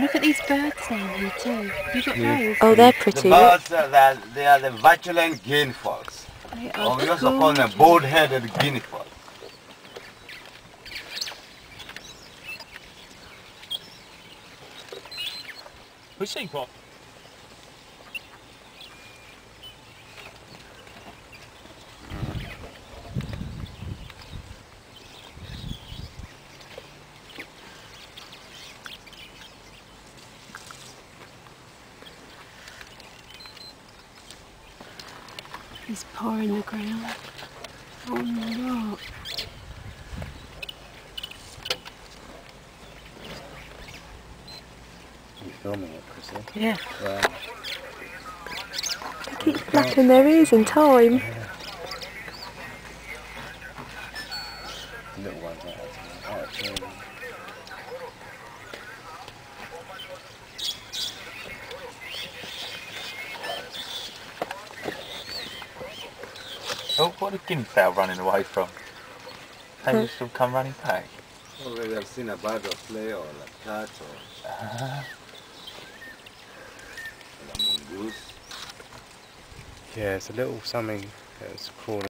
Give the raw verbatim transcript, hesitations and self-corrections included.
look at these birds down here too. You got Yeah. those? Oh, they're The pretty. birds, uh, they, are, they are the vigilant guinea fowls. They Or are we also call them gorgeous. bold-headed guinea fowls. Who's seen what? He's pouring the ground. Oh no. You filming it, Chrissy? Yeah. Wow. They keep flapping their ears in time. Yeah. The little ones out of out of tune. Oh, what a guinea fowl running away from? They Huh. will still come running back. Already I've seen a bird or flay or a cat or Uh, a mongoose. Yeah, it's a little something that's crawling.